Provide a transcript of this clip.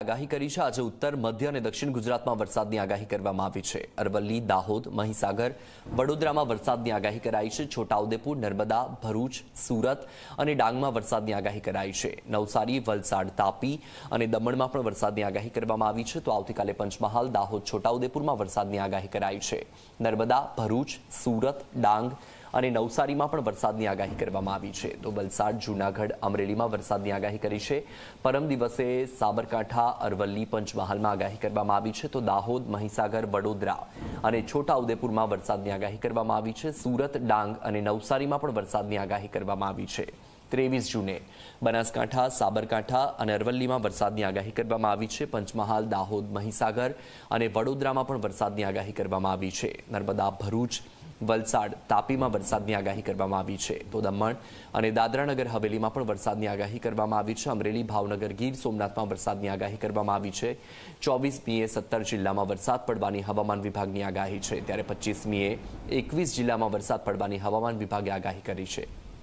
આગાહી કરી છે। આજે ઉત્તર મધ્ય અને દક્ષિણ ગુજરાતમાં વરસાદની આગાહી કરવામાં આવી છે। અરવલ્લી, દાહોદ, મહીસાગર, વડોદરામાં વરસાદની આગાહી કરાઈ છે। છોટાઉદેપુર, નર્મદા, ભરૂચ, સુરત અને ડાંગમાં વરસાદની આગાહી કરાઈ છે। નવસારી, વલસાડ, તાપી અને દમણમાં પણ વરસાદની આગાહી કરવામાં આવી છે। તો આવતીકાલે પંચમહાલ, દાહોદ, છોટાઉદેપુરમાં વરસાદની આગાહી કરાઈ છે। નર્મદા, ભરૂચ, સુરત, ડાંગ અને નવસારીમાં પણ વરસાદની આગાહી કરવામાં આવી છે। તો વલસાડ, જૂનાગઢ, અમરેલીમાં વરસાદની આગાહી કરી છે। પરમ દિવસે સાબરકાંઠા, અરવલ્લી, પંચમહાલમાં આગાહી કરવામાં આવી છે। તો દાહોદ, મહીસાગર, વડોદરા અને છોટાઉદેપુરમાં વરસાદની આગાહી કરવામાં આવી છે। સુરત, ડાંગ અને નવસારીમાં પણ વરસાદની આગાહી કરવામાં આવી છે। 23 જૂને બનાસકાંઠા, સાબરકાંઠા અને અરવલ્લીમાં વરસાદની આગાહી કરવામાં આવી છે। પંચમહાલ, દાહોદ, મહીસાગર અને વડોદરામાં પણ વરસાદની આગાહી કરવામાં આવી છે। નર્મદા, ભરૂચ, વલસાડ, તાપીમાં વરસાદની આગાહી કરવામાં આવી છે। તો દમણ અને દાદરાનગર હવેલીમાં પણ વરસાદની આગાહી કરવામાં આવી છે। અમરેલી, ભાવનગર, ગીર સોમનાથમાં વરસાદની આગાહી કરવામાં આવી છે। 24મીએ 17 જિલ્લામાં વરસાદ પડવાની હવામાન વિભાગની આગાહી છે, ત્યારે 25મીએ 21 જિલ્લામાં વરસાદ પડવાની હવામાન વિભાગે આગાહી કરી છે।